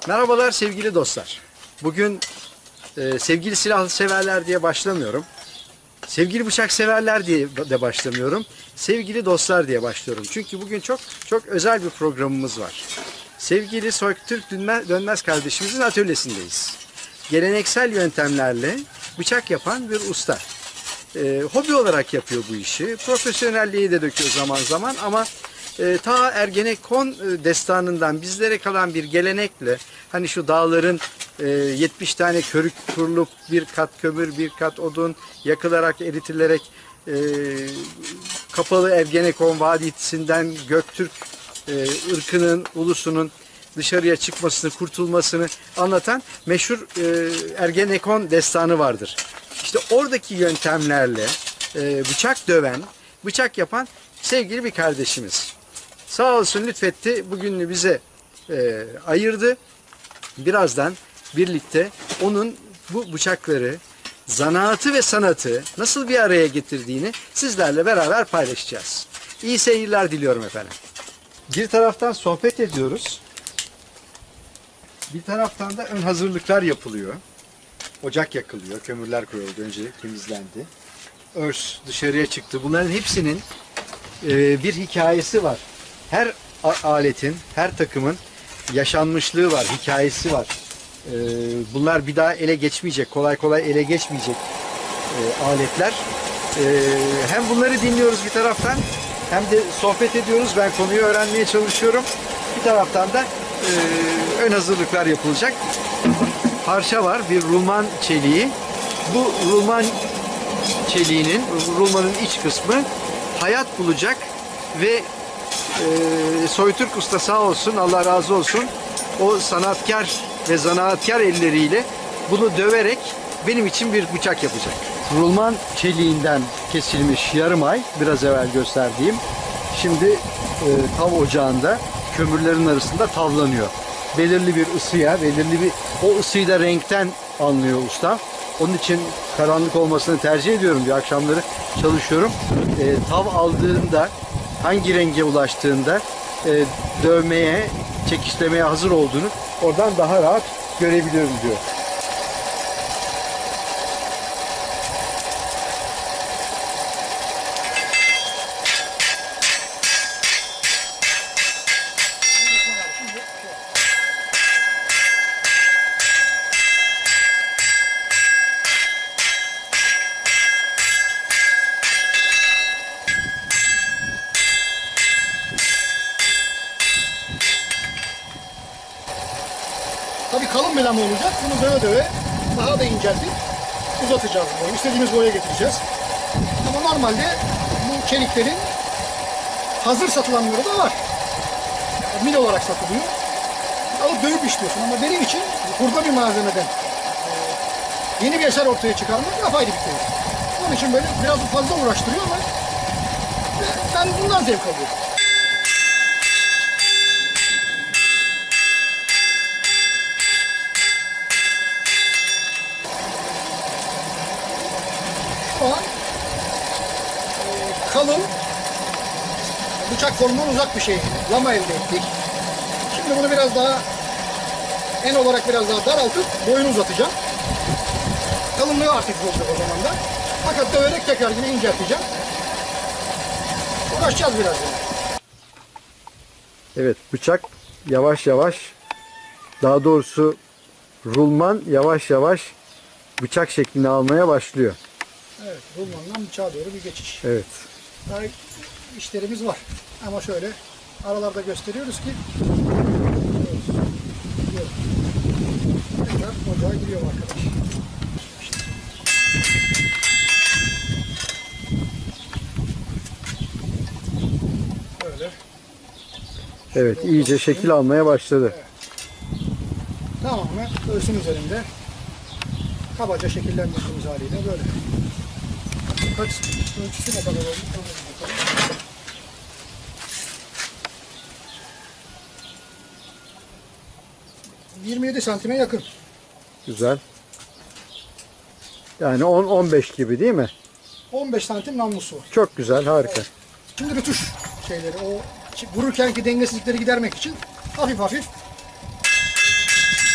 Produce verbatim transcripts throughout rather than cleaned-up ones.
Merhabalar sevgili dostlar. Bugün e, sevgili silah severler diye başlamıyorum. Sevgili bıçak severler diye de başlamıyorum. Sevgili dostlar diye başlıyorum. Çünkü bugün çok çok özel bir programımız var. Sevgili Soytürk Dönmez kardeşimizin atölyesindeyiz. Geleneksel yöntemlerle bıçak yapan bir usta. E, hobi olarak yapıyor bu işi. Profesyonelliği de döküyor zaman zaman ama e, ta Ergenekon e, destanından bizlere kalan bir gelenekle hani şu dağların e, yetmiş tane körük kurulup bir kat kömür bir kat odun yakılarak eritilerek e, kapalı Ergenekon vadisinden Göktürk e, ırkının ulusunun dışarıya çıkmasını, kurtulmasını anlatan meşhur e, Ergenekon destanı vardır. İşte oradaki yöntemlerle e, bıçak döven, bıçak yapan sevgili bir kardeşimiz. Sağ olsun lütfetti, bugününü bize e, ayırdı. Birazdan birlikte onun bu bıçakları, zanaatı ve sanatı nasıl bir araya getirdiğini sizlerle beraber paylaşacağız. İyi seyirler diliyorum efendim. Bir taraftan sohbet ediyoruz. Bir taraftan da ön hazırlıklar yapılıyor. Ocak yakılıyor, kömürler koyuldu, önce temizlendi. Örs dışarıya çıktı. Bunların hepsinin e, bir hikayesi var. Her aletin, her takımın yaşanmışlığı var, hikayesi var. E, bunlar bir daha ele geçmeyecek, kolay kolay ele geçmeyecek e, aletler. E, hem bunları dinliyoruz bir taraftan, hem de sohbet ediyoruz. Ben konuyu öğrenmeye çalışıyorum. Bir taraftan da e, ön hazırlıklar yapılacak. Parça var, bir rulman çeliği. Bu rulman çeliğinin, rulmanın iç kısmı hayat bulacak ve e, Soytürk usta sağ olsun, Allah razı olsun, o sanatkar ve zanaatkar elleriyle bunu döverek benim için bir bıçak yapacak. Rulman çeliğinden kesilmiş yarım ay, biraz evvel gösterdiğim, şimdi e, tav ocağında kömürlerin arasında tavlanıyor. Belirli bir ısıya, belirli bir o ısıyı da renkten anlıyor usta. Onun için karanlık olmasını tercih ediyorum. Bir akşamları çalışıyorum. E, tav aldığında, hangi renge ulaştığında e, dövmeye, çekişlemeye hazır olduğunu oradan daha rahat görebiliyorum diyor. Tabii kalın bir lame olacak. Bunu döve döve daha da inceltip uzatacağız boyu. İstediğimiz boya getireceğiz. Ama normalde bu çeliklerin hazır satılanları da var. Yani mil olarak satılıyor. Alıp dövüp işliyorsun ama benim için hurda bir malzemeden yeni bir eser ortaya çıkarmak apayrı bir keyif. Onun için böyle biraz fazla uğraştırıyor ama ben bundan zevk alıyorum. Şu an e, kalın, bıçak formundan uzak bir şey, lama elde ettik. Şimdi bunu biraz daha, en olarak biraz daha daraltıp boyunu uzatacağım. Kalınlığı artık olacak o zaman da. Fakat döverek tekrar yine incelteceğim. Uğraşacağız biraz yani. Evet, bıçak yavaş yavaş, daha doğrusu rulman yavaş yavaş bıçak şeklini almaya başlıyor. Evet, rulmandan bıçağa doğru bir geçiş. Evet. Daha işlerimiz var. Ama şöyle aralarda gösteriyoruz ki evet. Tekrar ocağa giriyor arkadaş. Böyle. Evet, iyice şekil almaya başladı. Evet. Tamamen ölçüm üzerinde kabaca şekillendirdiğimiz haliyle böyle. Kaç ölçüsü ne kadar olmuş? yirmi yedi santime yakın. Güzel. Yani on on beş gibi değil mi? on beş santim namlusu var. Çok güzel, harika. Evet. Şimdi rütuş şeyleri, o vururkenki dengesizlikleri gidermek için hafif hafif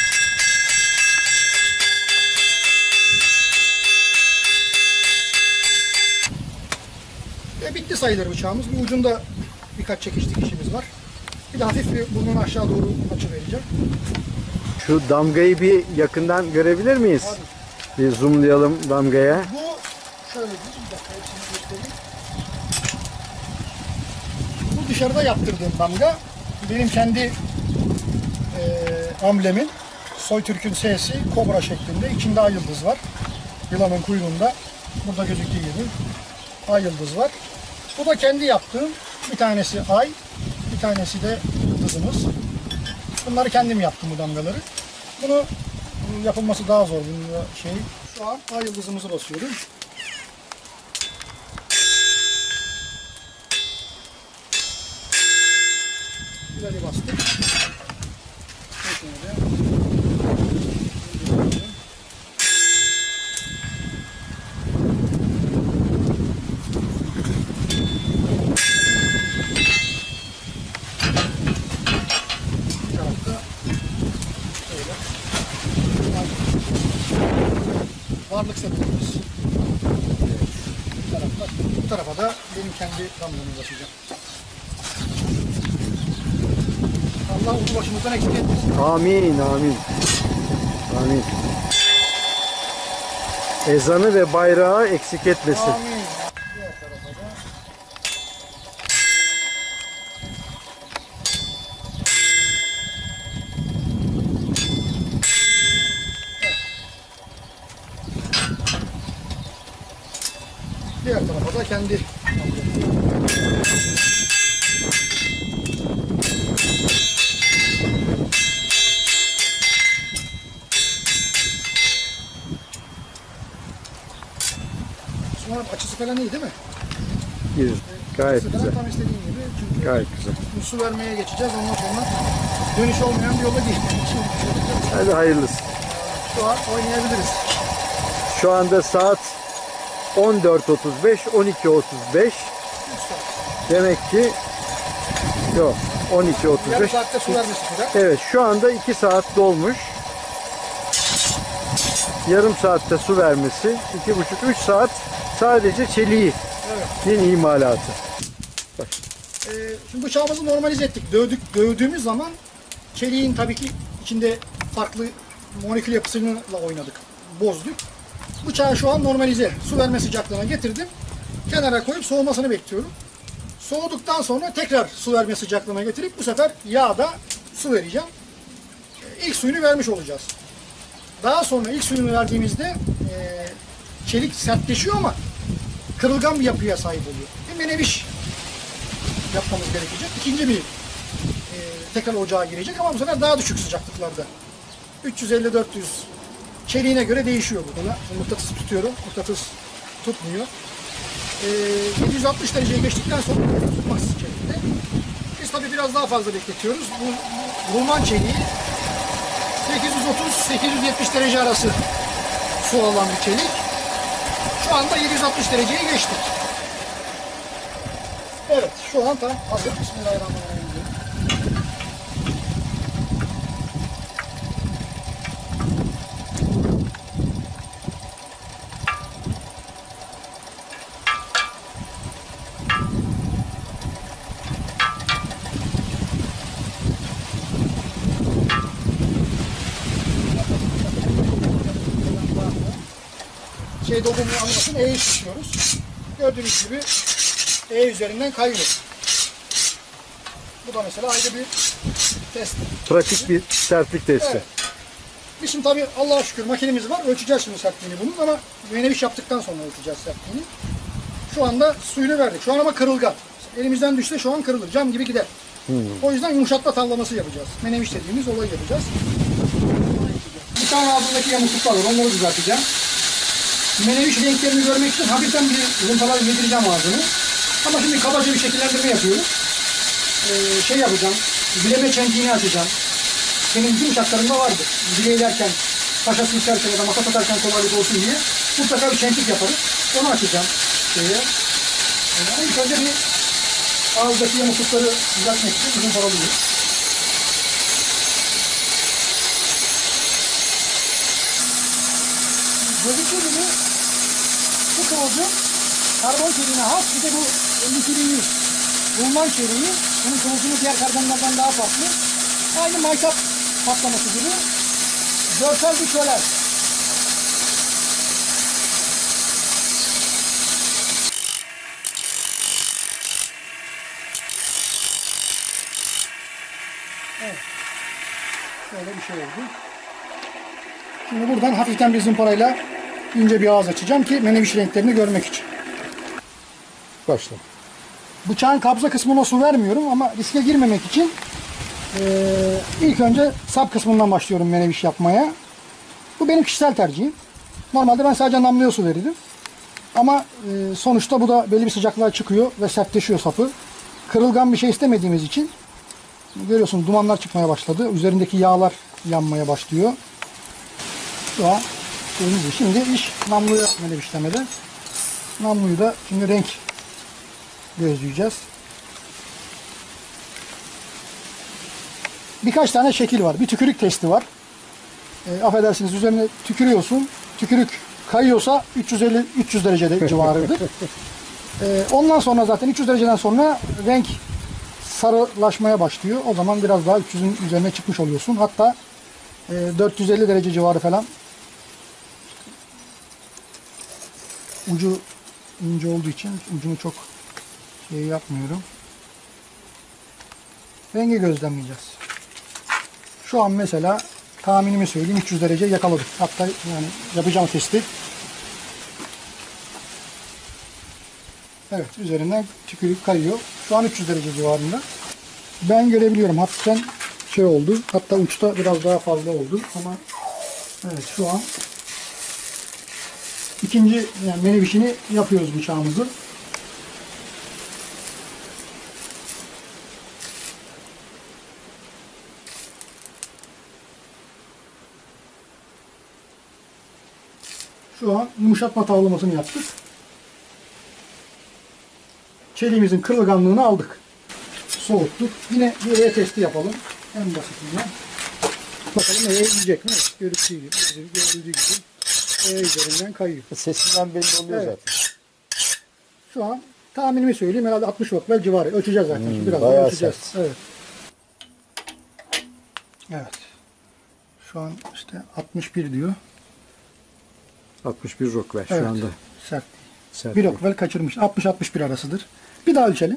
sayılır bıçağımız. Bu ucunda birkaç çekişlik işimiz var. Bir de hafif bir burnunu aşağı doğru açı vereceğim. Şu damgayı bir yakından görebilir miyiz? Abi. Bir zoomlayalım damgaya. Bu şöyle bir dakika hepsini göstereyim. Bu dışarıda yaptırdığım damga. Benim kendi e, amblemin. Soytürk'ün S'si kobra şeklinde. İçinde ay yıldız var. Yılanın kuyruğunda. Burada gözüktüğü gibi ay yıldız var. Bu da kendi yaptığım. Bir tanesi ay, bir tanesi de yıldızımız. Bunları kendim yaptım bu damgaları. Bunu yapılması daha zor. Bunun şey, şu an ay yıldızımızı basıyorum. İleri bastık. Şöyle. Varlık setlerimiz. Bu tarafa, bu tarafa da benim kendi damgamı basacağım. Allah onu başımızdan eksik etmesin. Amin, amin. Amin. Ezanı ve bayrağı eksik etmesin. Amin. Diğer tarafa da. Diğer tarafa da kendi. Sonra açısı falan iyi değil mi? Bir, gayet Açısı falan güzel. tam istediğim gibi. Çünkü Gayet güzel. su vermeye geçeceğiz. Ondan sonra dönüş olmayan bir yola geçeceğiz. Hadi hayırlısı. Şu an oynayabiliriz. Şu anda saat on dört otuz beş, on iki otuz beş. Demek ki yok, on iki otuz Yarım beş. saatte su vermesi sürer. Evet, şu anda iki saat dolmuş. Yarım saatte su vermesi, iki buçuk üç saat sadece çeliğin Evet. imalatı. Ee, şimdi bıçağımızı normalize ettik. Dövdük, dövdüğümüz zaman çeliğin tabii ki içinde farklı molekül yapısıyla oynadık. Bozduk. Bıçağı şu an normalize. Su verme sıcaklığına getirdim. Kenara koyup soğumasını bekliyorum. Soğuduktan sonra tekrar su verme sıcaklığına getirip bu sefer yağda su vereceğim. Ee, İlk suyunu vermiş olacağız. Daha sonra ilk suyunu verdiğimizde e, çelik sertleşiyor ama kırılgan bir yapıya sahip oluyor. Bir meneviş yapmamız gerekecek. İkinci bir e, tekrar ocağa girecek ama bu sefer daha düşük sıcaklıklarda. üç yüz elli dört yüz çeliğine göre değişiyor bu. Buna mıknatısı tutuyorum. Mıknatıs tutmuyor. E, yedi yüz altmış dereceye geçtikten sonra tutmaz çelikte. Biz tabii biraz daha fazla bekletiyoruz. Bu, bu Ruman çeliği sekiz yüz otuz sekiz yüz yetmiş derece arası su alan bir çelik. Şu anda yedi yüz altmış dereceye geçtik. Evet, şu an tam hazır. Bismillahirrahmanirrahim. Şey dokunmuyor anlasın, E'yi tutuyoruz. Gördüğünüz gibi E üzerinden kayıyor. Bu da mesela ayrı bir test. Pratik bir sertlik testi. Evet. Biz şimdi tabii Allah'a şükür makinemiz var. Ölçeceğiz şimdi sertliğini bunun ama meneviş yaptıktan sonra ölçeceğiz sertliğini. Şu anda suyunu verdik. Şu an ama kırılgan. Elimizden düşse şu an kırılır. Cam gibi gider. Hmm. O yüzden yumuşatma tavlaması yapacağız. Meneviş dediğimiz olayı yapacağız. Bir tane ağzındaki yamukluklar var. Onları düzelteceğim. Meneviş renklerini görmek için hafiften bir zımparalı yedireceğim ağzını. Ama şimdi kabaca bir şekillendirme yapıyoruz. Ee, şey yapacağım. Bileme çentiğini açacağım. Senin bütün uçaklarında vardır. Bileylerken, taşa sürterken ya da makas atarken kolaylık olsun diye mutlaka bir çentik yaparız. Onu açacağım. Şeye. Yani ilk önce bir ağızdaki yamuklukları düzeltmek için zımparalıyoruz. Gözüktüğü gibi bu kıvılcım karbon çeliğine has, bir de bu endüstrinin bulman çeliği. Bunun kıvılcımı diğer karbonlardan daha farklı. Aynı maytap patlaması gibi. Görsel bir şölen. Evet. Şöyle bir şey oldu. Şimdi buradan hafiften bir zımparayla ince bir ağız açacağım ki menevşe renklerini görmek için. Başla. Bıçağın kabza kısmına su vermiyorum ama riske girmemek için eee, ilk önce sap kısmından başlıyorum meneviş yapmaya. Bu benim kişisel tercihim. Normalde ben sadece namluya su verirdim. Ama eee, sonuçta bu da belli bir sıcaklığa çıkıyor ve sertleşiyor sapı. Kırılgan bir şey istemediğimiz için görüyorsunuz dumanlar çıkmaya başladı. Üzerindeki yağlar yanmaya başlıyor. Şu an şeyimiz iyi. Şimdi iş namluya menevişlemede. Namluyu da şimdi renk gözleyeceğiz. Birkaç tane şekil var. Bir tükürük testi var. E, affedersiniz üzerine tükürüyorsun. Tükürük kayıyorsa üç yüz elli üç yüz derecede civarıdır. E, ondan sonra zaten üç yüz dereceden sonra renk sarılaşmaya başlıyor. O zaman biraz daha üç yüzün üzerine çıkmış oluyorsun. Hatta e, dört yüz elli derece civarı falan. Ucu ince olduğu için ucunu çok şey yapmıyorum. Rengi gözlemleyeceğiz. Şu an mesela tahminimi söyleyeyim üç yüz derece yakaladık. Hatta yani yapacağım testi. Evet üzerinden tükürük kayıyor. Şu an üç yüz derece civarında. Ben görebiliyorum hafiften şey oldu. Hatta uçta biraz daha fazla oldu ama evet şu an ikinci yani menevişini yapıyoruz bıçağımızı. Şu an yumuşatma tavlamasını yaptık. Çeliğimizin kırılganlığını aldık. Soğuttuk. Yine bir E testi yapalım. En basitinden. Bakalım E yiyecek mi? Evet, görüldüğü gibi. Görüldüğü gibi. E üzerinden kayıyor. Sesinden belli oluyor Evet. zaten. Şu an tahminimi söyleyeyim. Herhalde altmış watt civarı. Ölçeceğiz zaten. Hmm, Şimdi birazdan bayağı ölçeceğiz. sert. Evet. Evet. Şu an işte altmış bir diyor. altmış bir Rockwell şu Evet. anda. Sert. Sert. Bir Rockwell kaçırmış. altmış altmış bir arasıdır. Bir daha ölçelim.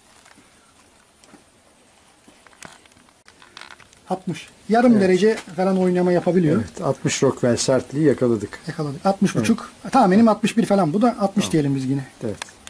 altmış. Yarım Evet. derece falan oynama yapabiliyor. Evet, altmış Rockwell sertliği yakaladık. Yakaladık. altmış buçuk. Tahminim altmış bir falan. Bu da altmış diyelim biz yine. Evet.